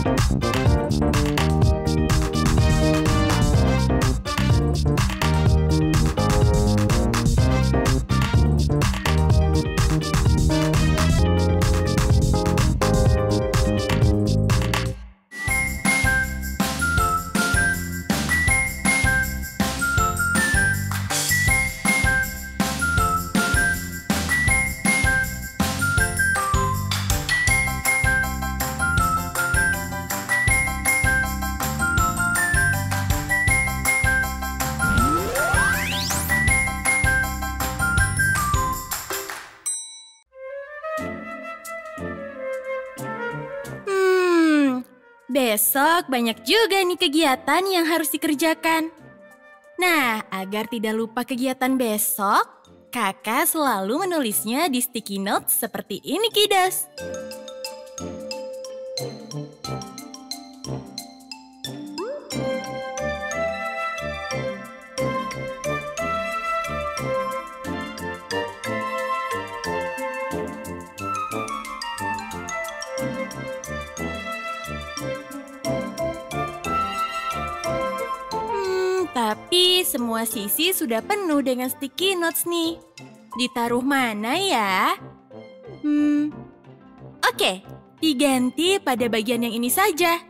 Besok banyak juga nih kegiatan yang harus dikerjakan. Nah, agar tidak lupa kegiatan besok, kakak selalu menulisnya di sticky notes seperti ini, kiddos. Tapi semua sisi sudah penuh dengan sticky notes nih. Ditaruh mana ya? Oke, diganti pada bagian yang ini saja.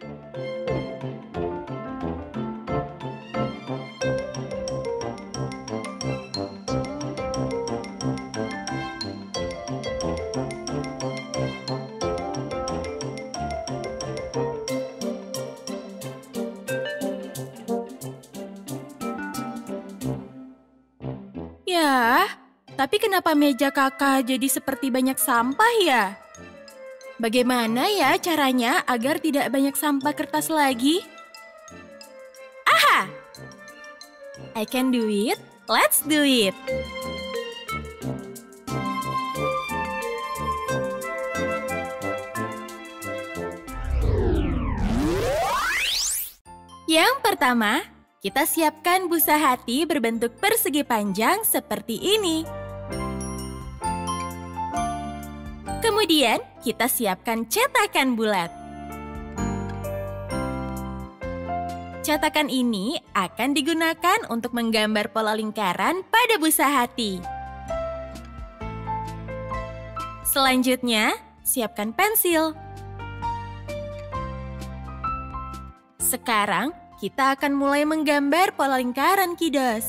Ya, tapi kenapa meja kakak jadi seperti banyak sampah ya? Bagaimana ya caranya agar tidak banyak sampah kertas lagi? Aha! I can do it, let's do it! Yang pertama, kita siapkan busa hati berbentuk persegi panjang seperti ini. Kemudian, kita siapkan cetakan bulat. Cetakan ini akan digunakan untuk menggambar pola lingkaran pada busa hati. Selanjutnya, siapkan pensil. Sekarang, kita akan mulai menggambar pola lingkaran, kiddos.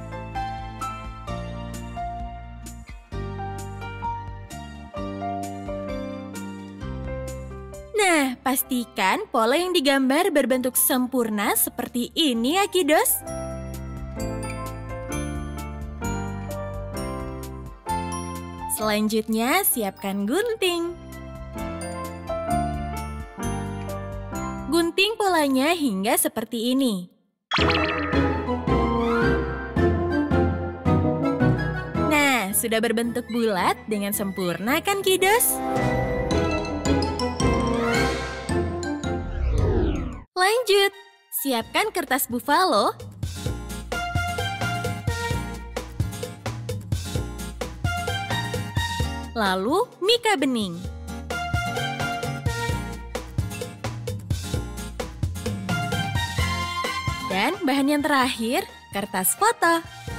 Nah, pastikan pola yang digambar berbentuk sempurna seperti ini ya, kiddos. Selanjutnya, siapkan gunting. Gunting polanya hingga seperti ini. Nah, sudah berbentuk bulat dengan sempurna kan, kiddos? Lanjut, siapkan kertas buffalo. Lalu, mika bening. Dan bahan yang terakhir, kertas foto.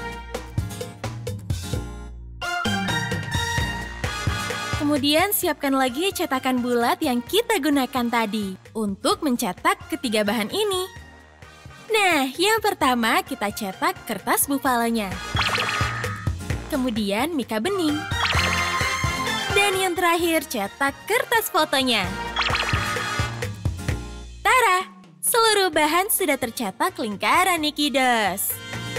Kemudian siapkan lagi cetakan bulat yang kita gunakan tadi untuk mencetak ketiga bahan ini. Nah, yang pertama kita cetak kertas buffalonya. Kemudian mika bening. Dan yang terakhir cetak kertas fotonya. Tara! Seluruh bahan sudah tercetak lingkaran nih, kiddos.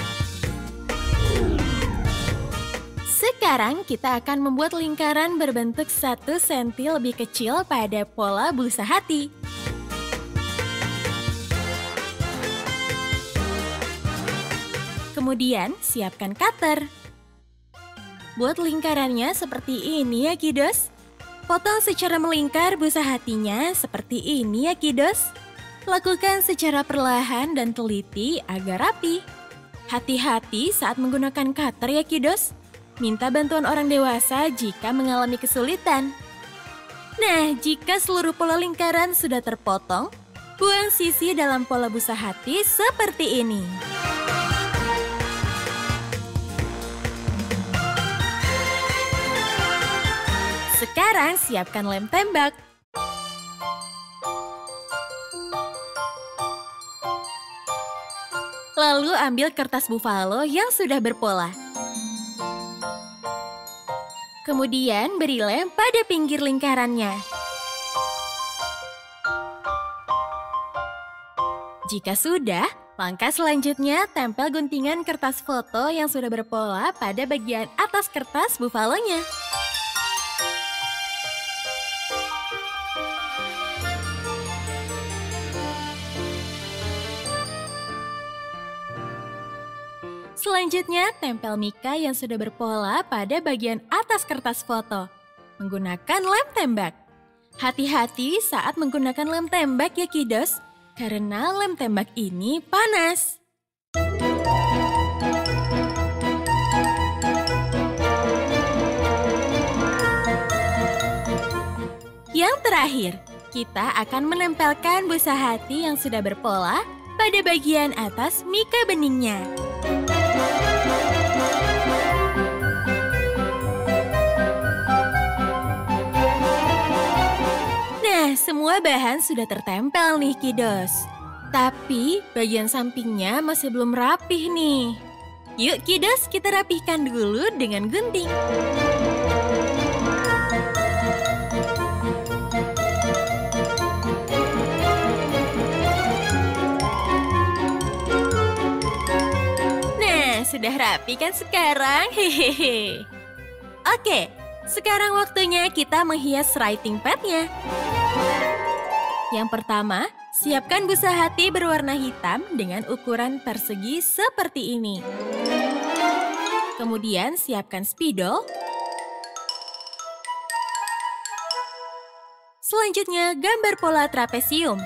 Sekarang kita akan membuat lingkaran berbentuk 1 cm lebih kecil pada pola busa hati. Kemudian siapkan cutter. Buat lingkarannya seperti ini ya, kiddos. Potong secara melingkar busa hatinya seperti ini ya, kiddos. Lakukan secara perlahan dan teliti agar rapi. Hati-hati saat menggunakan cutter ya, kiddos. Minta bantuan orang dewasa jika mengalami kesulitan. Nah, jika seluruh pola lingkaran sudah terpotong, Buang sisi dalam pola busa hati seperti ini. Sekarang siapkan lem tembak. Lalu ambil kertas buffalo yang sudah berpola. Kemudian beri lem pada pinggir lingkarannya. Jika sudah, langkah selanjutnya tempel guntingan kertas foto yang sudah berpola pada bagian atas kertas buffalo-nya. Selanjutnya, tempel mika yang sudah berpola pada bagian atas kertas foto menggunakan lem tembak. Hati-hati saat menggunakan lem tembak ya kiddos, karena lem tembak ini panas. Yang terakhir, kita akan menempelkan busa hati yang sudah berpola pada bagian atas mika beningnya. Semua bahan sudah tertempel nih kiddos. Tapi bagian sampingnya masih belum rapih nih. Yuk kiddos, kita rapihkan dulu dengan gunting. Nah, sudah rapi kan sekarang? Hehehe. Oke, sekarang waktunya kita menghias writing pad-nya. Yang pertama, siapkan busa hati berwarna hitam dengan ukuran persegi seperti ini. Kemudian siapkan spidol. Selanjutnya, gambar pola trapesium.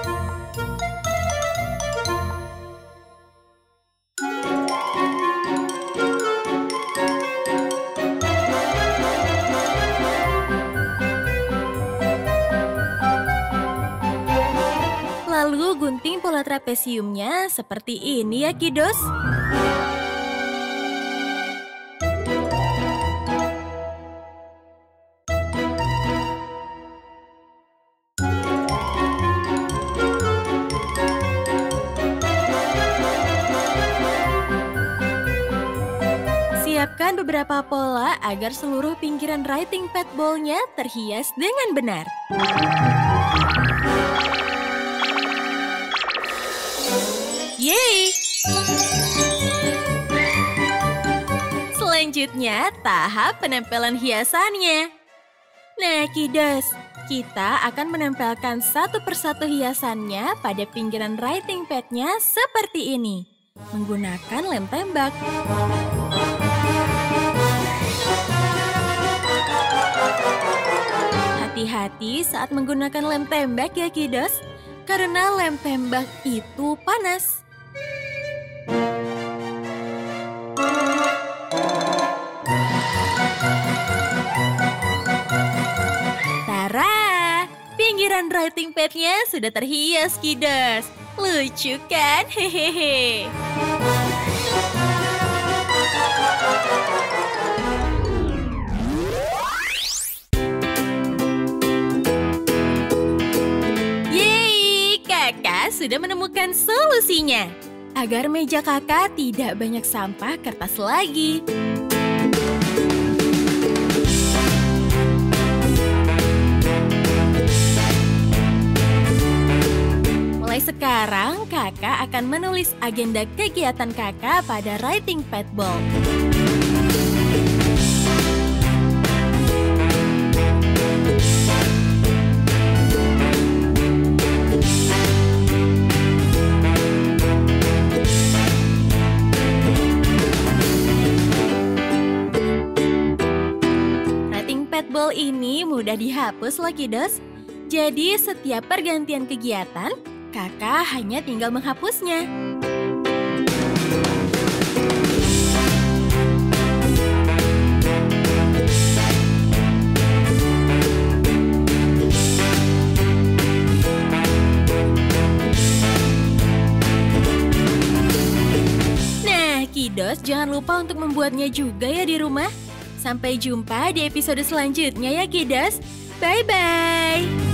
Lalu gunting pola trapesiumnya seperti ini ya kiddos. Siapkan beberapa pola agar seluruh pinggiran writing pad ball-nya terhias dengan benar. Yeay! Selanjutnya, tahap penempelan hiasannya. Nah, kiddos, kita akan menempelkan satu persatu hiasannya pada pinggiran writing pad-nya seperti ini, menggunakan lem tembak. Hati-hati saat menggunakan lem tembak ya kiddos, karena lem tembak itu panas. Tara, pinggiran writing pad-nya sudah terhias kiddos. Lucu kan? Hehehe. Yeay, kakak sudah menemukan solusinya. Agar meja kakak tidak banyak sampah kertas lagi. Mulai sekarang, kakak akan menulis agenda kegiatan kakak pada writing pad ball. Ball ini mudah dihapus loh kiddos. Jadi setiap pergantian kegiatan, kakak hanya tinggal menghapusnya. Kidos jangan lupa untuk membuatnya juga ya di rumah. Sampai jumpa di episode selanjutnya ya Kidos. Bye-bye.